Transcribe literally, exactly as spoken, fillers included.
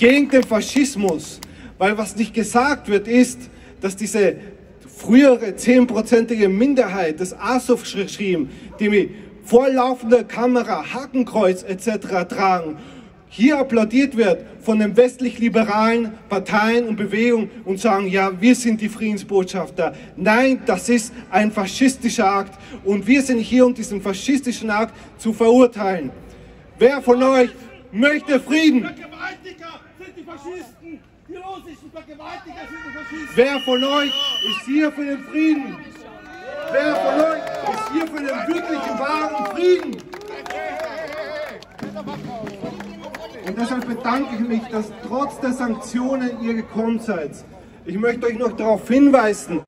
gegen den Faschismus. Weil was nicht gesagt wird, ist, dass diese frühere zehnprozentige Minderheit des ASOV-Regime, die mit vorlaufender Kamera, Hakenkreuz et cetera tragen, hier applaudiert wird von den westlich-liberalen Parteien und Bewegungen und sagen, ja, wir sind die Friedensbotschafter. Nein, das ist ein faschistischer Akt und wir sind hier, um diesen faschistischen Akt zu verurteilen. Wer von euch möchte Frieden? Vergewaltiger sind die Faschisten! Die russischen Vergewaltiger sind die Faschisten! Wer von euch ist hier für den Frieden? Wer von euch ist hier für den wirklichen, wahren Frieden? Und deshalb bedanke ich mich, dass trotz der Sanktionen ihr gekommen seid. Ich möchte euch noch darauf hinweisen,